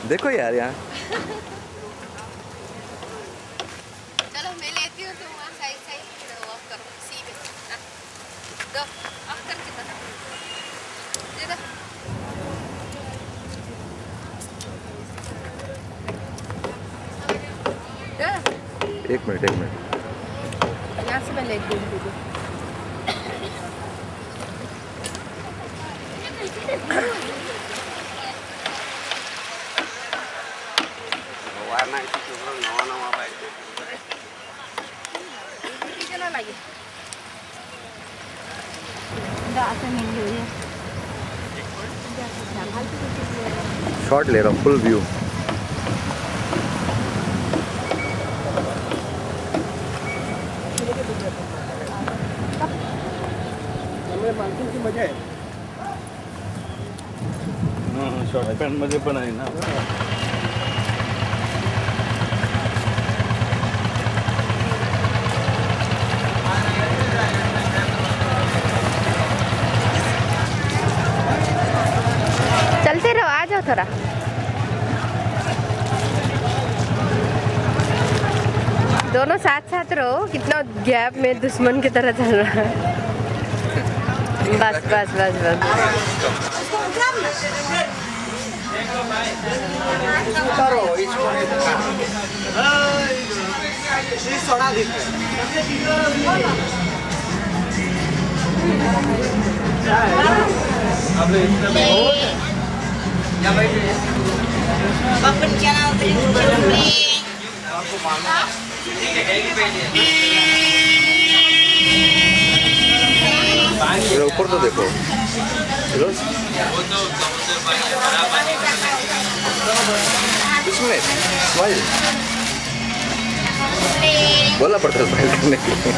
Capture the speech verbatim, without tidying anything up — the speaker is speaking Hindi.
देखो यार यहाँ चलो मैं लेती हूँ, तुम वहाँ साइड साइड ऑफ करो सीधे। दो ऑफ करके बता दे दो। एक मिनट एक मिनट यहाँ से मैं ले दूँ। warna itu juga nama-nama baik. Kita lagi. Enggak ada minggu ya. Shot ले रहा हूँ फुल व्यू। मान्सून की मजा आहे। हां शॉर्ट पॅन्ट मध्ये पण आहे ना। चलते रहो, आ जाओ थोड़ा। दोनों साथ साथ रहो, कितना गैप में दुश्मन की तरह चल रहा है। बस बस बस बस ऊपर तो देखो इसमें स्माइल बोला पड़ता है स्माइल करने के लिए।